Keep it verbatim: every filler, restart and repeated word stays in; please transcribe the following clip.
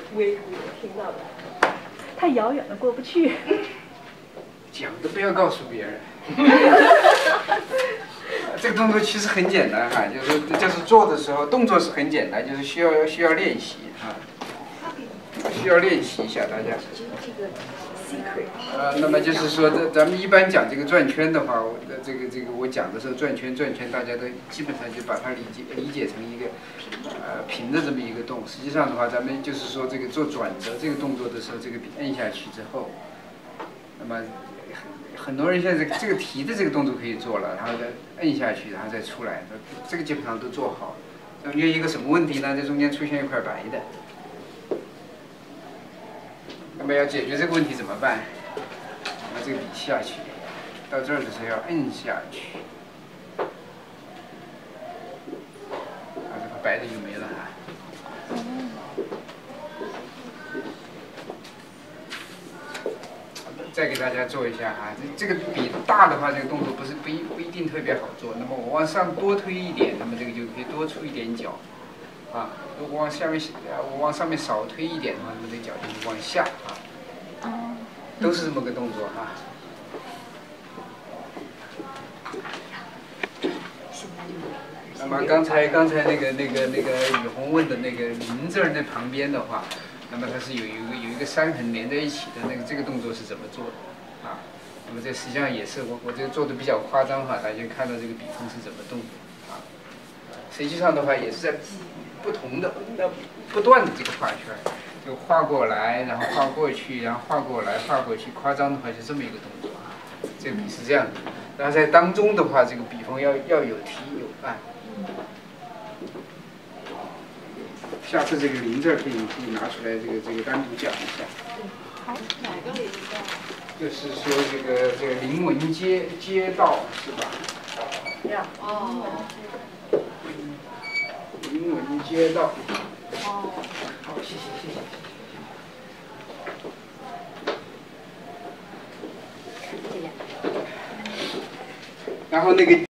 微古听到的，太遥远了，过不去。 讲都不要告诉别人。这个动作其实很简单哈，就是就是做的时候动作是很简单，就是需要需要练习啊，需要练习一下大家。呃，那么就是说，这咱们一般讲这个转圈的话，我的这个这个我讲的时候转圈转圈，大家都基本上就把它理解理解成一个呃平的这么一个动。实际上的话，咱们就是说这个做转折这个动作的时候，这个笔摁下去之后，那么。很多人现在这个提的这个动作可以做了，然后再摁下去，然后再出来，这个基本上都做好了。中间一个什么问题呢？这中间出现一块白的，那么要解决这个问题怎么办？拿这个笔下去，到这儿的时候要摁下去，啊，这个白的就没了哈。再给大家做一下哈，这这个笔大的话，这个动作不是不一不一定特别好做。那么我往上多推一点，那么这个就可以多出一点角，啊，如果往下面我往上面少推一点的话，那么这个角就往下啊，都是这么个动作哈。那么刚才刚才那个那个那个雨虹问的那个林字儿那旁边的话。那么它是有一个有一个山痕连在一起的那个这个动作是怎么做的啊？那么这实际上也是我我这个做的比较夸张哈，大家看到这个笔锋是怎么动的啊？实际上的话也是在不同的那不断的这个画圈，就画过来，然后画过去，然后画过来，画过去，夸张的话就这么一个动作啊。这个笔是这样的，然后在当中的话，这个笔锋要要有提有按。下次这个零字可以可以拿出来，这个这个单独讲一下。 好，哪个零字？ 就是说这个这个临文街街道是吧？ 呀，哦。 临文街道。 哦。 好，谢谢谢谢谢谢。谢谢。然后那个。